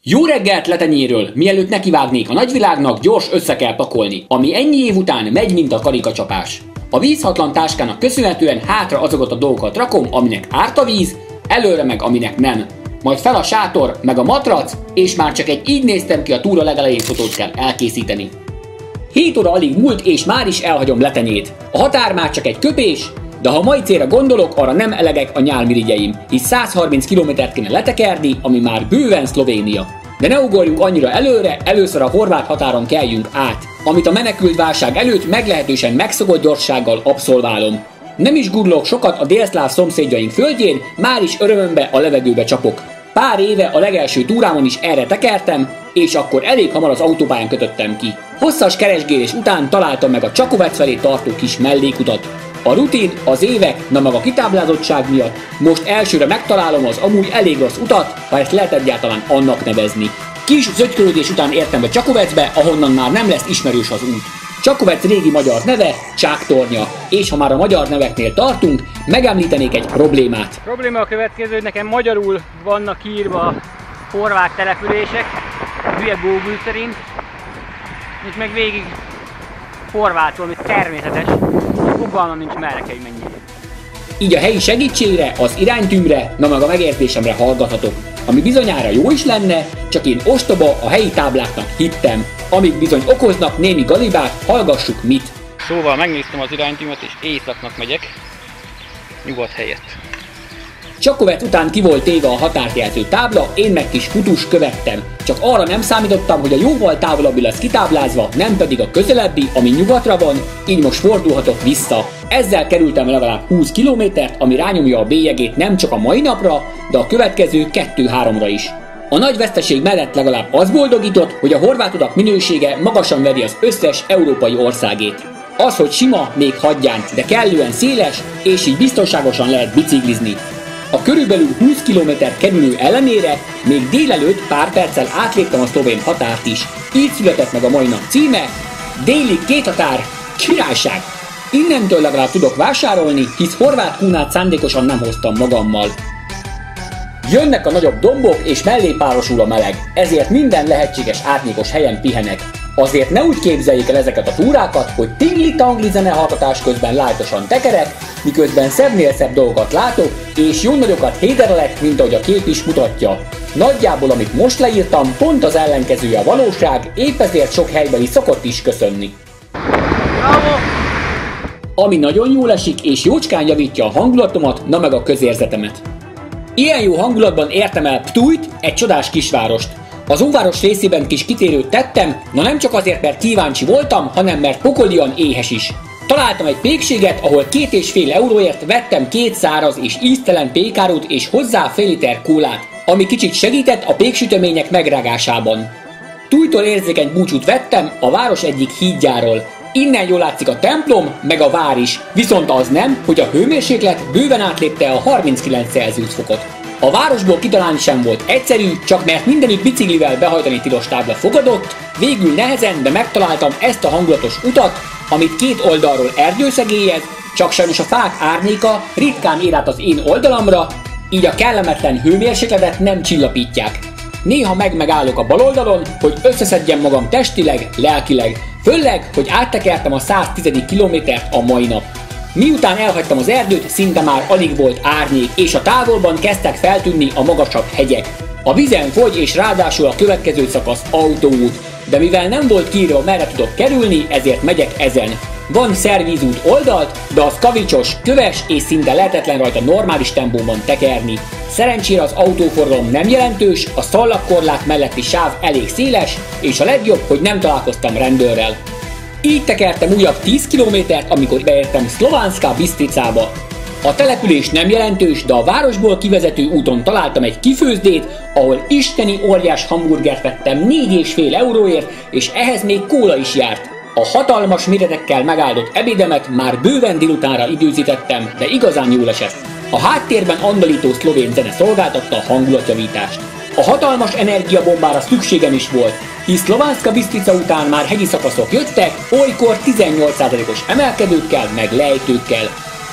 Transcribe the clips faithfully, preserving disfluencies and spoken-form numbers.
Jó reggelt Letenyéről! Mielőtt nekivágnék a nagyvilágnak, gyors össze kell pakolni, ami ennyi év után megy, mint a karikacsapás. A vízhatlan táskának köszönhetően hátra azokat a dolgokat rakom, aminek árt a víz, előre meg aminek nem. Majd fel a sátor, meg a matrac, és már csak egy így néztem ki a túra legelején fotót kell elkészíteni. hét óra alig múlt, és már is elhagyom Letenyét. A határ már csak egy köpés, de ha mai célra gondolok, arra nem elegek a nyálmirigyeim, így száz harminc kilométert kéne letekerni, ami már bőven Szlovénia. De ne ugorjunk annyira előre, először a horvát határon kelljünk át, amit a menekült válság előtt meglehetősen megszokott gyorsággal abszolválom. Nem is gurulok sokat a délszláv szomszédjaink földjén, már is örömömbe a levegőbe csapok. Pár éve a legelső túrámon is erre tekertem, és akkor elég hamar az autópályán kötöttem ki. Hosszas keresgélés után találtam meg a Csakovec felé tartó kis mellékutat. A rutin, az évek, na meg a kitáblázottság miatt most elsőre megtalálom az amúgy elég rossz utat, ha ezt lehet egyáltalán annak nevezni. Kis zögykölődés után értem be Csakovecbe, ahonnan már nem lesz ismerős az út. Csakovec régi magyar neve, Csáktornya, és ha már a magyar neveknél tartunk, megemlítenék egy problémát. A probléma a következő, hogy nekem magyarul vannak írva horvát települések, hülye Google szerint, és meg végig horvátul, ami természetes, fogalmam nincs merre kell menni. Így a helyi segítségre, az iránytűmre, na meg a megértésemre hallgathatok, ami bizonyára jó is lenne, csak én ostoba a helyi tábláknak hittem, amik bizony okoznak némi galibát, hallgassuk mit. Szóval megnéztem az iránytűmet és északnak megyek, nyugat helyett. Csakovec után ki volt téve a határt jelző tábla, én meg kis futus követtem. Csak arra nem számítottam, hogy a jóval távolabbi lesz kitáblázva, nem pedig a közelebbi, ami nyugatra van, így most fordulhatok vissza. Ezzel kerültem legalább húsz kilométert, ami rányomja a bélyegét nem csak a mai napra, de a következő kettő-háromra is. A nagy veszteség mellett legalább az boldogított, hogy a horvát utak minősége magasan veri az összes európai országét. Az, hogy sima, még hagyján, de kellően széles, és így biztonságosan lehet biciklizni. A körülbelül húsz kilométer kerülő ellenére még délelőtt pár perccel átléptem a szlovén határt is. Így született meg a mai nap címe, déli két határ, királyság! Innentől legalább tudok vásárolni, hisz horvát kúnát szándékosan nem hoztam magammal. Jönnek a nagyobb dombok, és mellé párosul a meleg, ezért minden lehetséges árnyékos helyen pihenek. Azért ne úgy képzeljék el ezeket a túrákat, hogy tingli-tangli zenehallgatás közben lájtosan tekerek, miközben szebbnél szebb dolgokat látok, és jó nagyokat héderelek, mint ahogy a kép is mutatja. Nagyjából amit most leírtam, pont az ellenkezője a valóság, épp ezért sok helyben is szokott is köszönni. Bravo! Ami nagyon jól esik, és jócskán javítja a hangulatomat, na meg a közérzetemet. Ilyen jó hangulatban értem el Ptuit, egy csodás kisvárost. Az óváros részében kis kitérőt tettem, na nem csak azért, mert kíváncsi voltam, hanem mert pokolian éhes is. Találtam egy pékséget, ahol két és fél euróért vettem két száraz és íztelen pékárút és hozzá fél liter kólát, ami kicsit segített a péksütemények megrágásában. Ptuitól érzékeny búcsút vettem a város egyik hídjáról. Innen jól látszik a templom, meg a vár is, viszont az nem, hogy a hőmérséklet bőven átlépte a harminckilenc Celsius fokot. A városból kitalálni sem volt egyszerű, csak mert mindenütt biciklivel behajtani tilos tábla fogadott, végül nehezen, de megtaláltam ezt a hangulatos utat, amit két oldalról erdő szegélyez, csak sajnos a fák árnyéka ritkán ér át az én oldalamra, így a kellemetlen hőmérsékletet nem csillapítják. Néha meg-megállok a bal oldalon, hogy összeszedjem magam testileg, lelkileg, főleg, hogy áttekertem a száztíz kilométert a mai nap. Miután elhagytam az erdőt, szinte már alig volt árnyék, és a távolban kezdtek feltűnni a magasabb hegyek. A vizen fogy, és ráadásul a következő szakasz autóút, de mivel nem volt kiírva merre tudok kerülni, ezért megyek ezen. Van szervízút oldalt, de az kavicsos, köves és szinte lehetetlen rajta normális tempóban tekerni. Szerencsére az autóforgalom nem jelentős, a szallagkorlát melletti sáv elég széles, és a legjobb, hogy nem találkoztam rendőrrel. Így tekertem újabb tíz kilométert, amikor beértem Slovánska Bistricába. A település nem jelentős, de a városból kivezető úton találtam egy kifőzdét, ahol isteni óriás hamburgert vettem négy és fél euróért, és ehhez még kóla is járt. A hatalmas méretekkel megáldott ebédemet már bőven délutánra időzítettem, de igazán jól esett. A háttérben andalító szlovén zene szolgáltatta a hangulatjavítást. A hatalmas energiabombára szükségem is volt, hisz Slovánska Bistrica után már hegyi szakaszok jöttek, olykor tizennyolc százalékos emelkedőkkel meg lejtőkkel.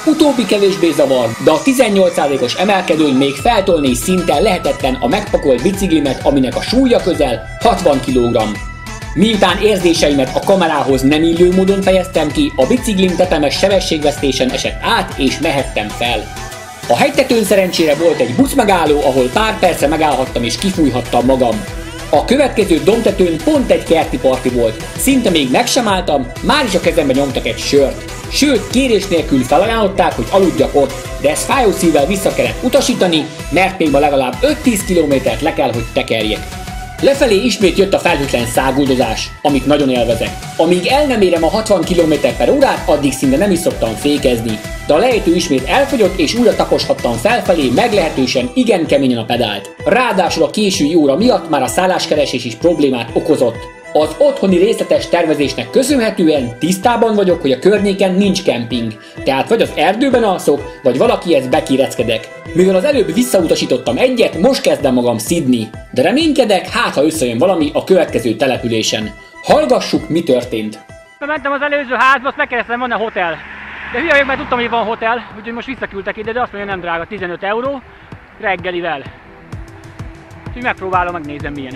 Utóbbi kevésbé zavar, de a tizennyolc százalékos emelkedőn még feltolni szinte lehetetlen a megpakolt biciklimet, aminek a súlya közel hatvan kilogramm. Miután érzéseimet a kamerához nem illő módon fejeztem ki, a biciklim tetemes sebességvesztésen esett át és mehettem fel. A hegytetőn szerencsére volt egy buszmegálló, ahol pár perce megállhattam és kifújhattam magam. A következő dombtetőn pont egy kerti parti volt, szinte még meg sem álltam, már is a kezembe nyomtak egy sört. Sőt, kérés nélkül felajánlották, hogy aludjak ott, de ezt fájó szívvel vissza kellett utasítani, mert még ma legalább öt-tíz kilométert le kell, hogy tekerjek. Lefelé ismét jött a felhőtlen száguldozás, amit nagyon élvezek. Amíg el nem érem a hatvan kilométer per órát, addig szinte nem is szoktam fékezni. De a lejtő ismét elfogyott, és újra taposhattam felfelé meglehetősen igen keményen a pedált. Ráadásul a késői óra miatt már a szálláskeresés is problémát okozott. Az otthoni részletes tervezésnek köszönhetően tisztában vagyok, hogy a környéken nincs kemping, tehát vagy az erdőben alszok, vagy valakihez bekireckedek. Mivel az előbb visszautasítottam egyet, most kezdem magam szidni, de reménykedek, hát ha összejön valami a következő településen. Hallgassuk, mi történt. Mentem az előző házba, azt megkérdeztem, van-e hotel. De hülye vagyok, mert tudtam, hogy van hotel, úgyhogy most visszaküldtek ide, de azt mondja, nem drága, tizenöt euró reggelivel. Úgyhogy megpróbálom, megnézem milyen.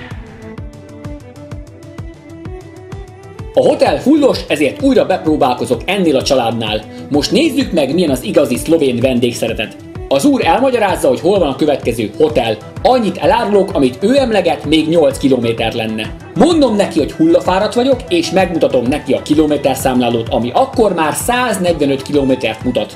A hotel fullos, ezért újra bepróbálkozok ennél a családnál. Most nézzük meg, milyen az igazi szlovén vendégszeretet. Az úr elmagyarázza, hogy hol van a következő hotel. Annyit elárulok, amit ő emleget, még nyolc kilométer lenne. Mondom neki, hogy hullafáradt vagyok, és megmutatom neki a kilométerszámlálót, ami akkor már száznegyvenöt kilométert mutat.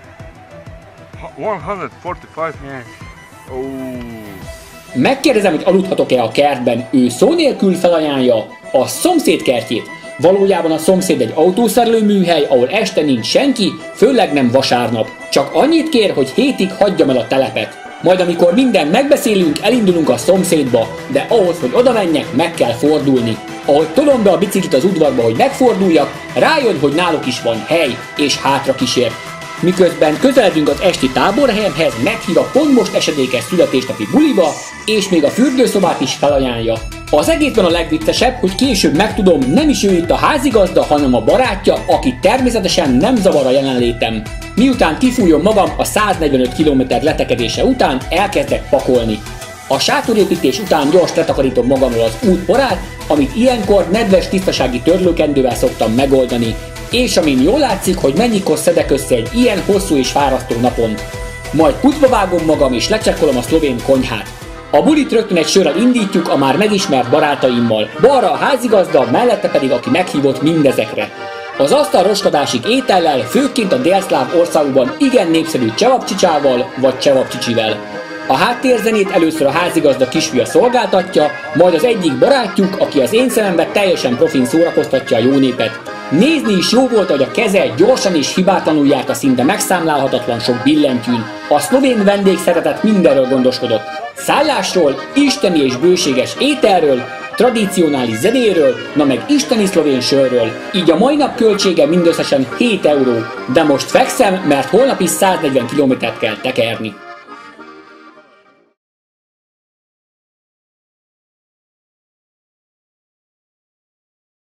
száznegyvenöt? Yes. Oh. Megkérdezem, hogy aludhatok-e a kertben. Ő szó nélkül felajánlja a szomszéd kertjét. Valójában a szomszéd egy autószerelő műhely, ahol este nincs senki, főleg nem vasárnap. Csak annyit kér, hogy hétig hagyjam el a telepet. Majd amikor minden megbeszélünk, elindulunk a szomszédba, de ahhoz, hogy oda menjek, meg kell fordulni. Ahogy tolom be a biciklit az udvarba, hogy megforduljak, rájön, hogy náluk is van hely, és hátra kísér. Miközben közeledünk az esti táborhelyemhez, meghív a pont most esedékes születésnapi buliba, és még a fürdőszobát is felajánlja. Az egészben a legviccesebb, hogy később megtudom, nem is ő itt a házigazda, hanem a barátja, aki természetesen nem zavar a jelenlétem. Miután kifújom magam a száznegyvenöt kilométer letekedése után, elkezdek pakolni. A sátorépítés után gyors letakarítom magamról az útporát, amit ilyenkor nedves tisztasági törlőkendővel szoktam megoldani, és amin jól látszik, hogy mennyikor szedek össze egy ilyen hosszú és fárasztó napon. Majd pucba vágom magam és lecsekkolom a szlovén konyhát. A bulit rögtön egy sörrel indítjuk a már megismert barátaimmal, balra a házigazda, mellette pedig aki meghívott mindezekre. Az asztal roskadásig étellel, főként a délszláv országokban igen népszerű csevapcsicsával vagy csevapcsicsivel. A háttérzenét először a házigazda kisfia szolgáltatja, majd az egyik barátjuk, aki az én szememben teljesen profin szórakoztatja a jó népet. Nézni is jó volt, hogy a keze gyorsan és hibátlanul járt a szinte megszámlálhatatlan sok billentyűn. A szlovén vendégszeretet mindenről gondoskodott. Szállásról, isteni és bőséges ételről, tradicionális zenéről, na meg isteni szlovén sörről. Így a mai nap költsége mindösszesen hét euró. De most fekszem, mert holnap is száznegyven kilométert kell tekerni.